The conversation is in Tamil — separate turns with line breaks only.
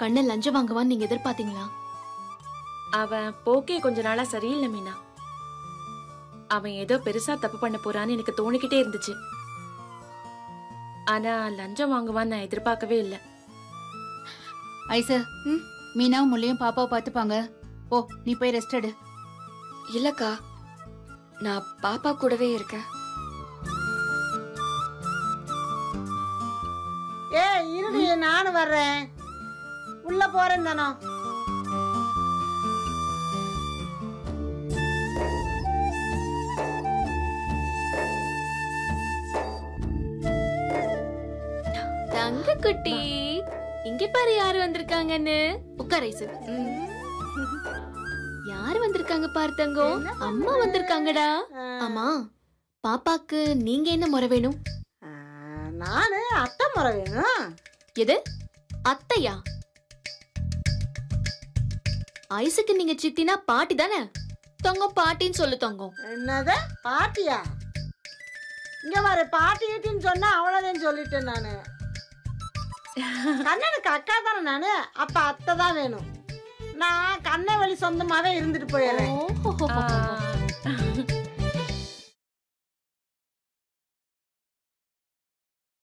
கண்ணை லஞ்சம் வாங்குவான்னு நீங்க எதிர்பார்த்தீங்களா?
அவன் போக்கே கொஞ்ச நாளா சரியில்லை மீனா. அவன் ஏதோ பெருசா தப்பு பண்ண போறான்னு எனக்கு தோணிக்கிட்டே இருந்துச்சு. ஆனா லஞ்சம் வாங்குவான்னு நான் எதிர்பார்க்கவே இல்லை.
ஐசா, மீனாவும் முள்ளையும் பாப்பாவை பாத்துப்பாங்க. ஓ, நீ போய் ரெஸ்ட் எடு.
இல்லக்கா, நான் பாப்பா கூடவே இருக்கேன்.
இருடி, நானும் வர்றேன். உள்ள போறேன் தானோ.
தங்க குட்டி, இங்க பாரு யாரு வந்திருக்காங்கன்னு. உட்கார் ஐசு. யாரு வந்திருக்காங்க பாரு தங்கம். அம்மா வந்திருக்காங்கடா. ஆமா, பாப்பாக்கு நீங்க என்ன முறை வேணும்?
நானு அத்தை முறை வேணும்.
எது அத்தையா? ஐசுக்கு நீங்க சித்தினா பாட்டி தானே? தங்கம் பாட்டின்னு சொல்லு தங்கம்.
என்னது பாட்டியா? இங்க பாரு, பாட்டி கிட்டின்னு சொன்னா அவ்வளவுதான் சொல்லிட்டேன் நானு. கண்ணனுக்கு அக்கா தானே நானு, அப்ப அத்தை தான் வேணும். நான் கண்ணை வழி சொந்தமாவே இருந்துட்டு போயிடுறேன்.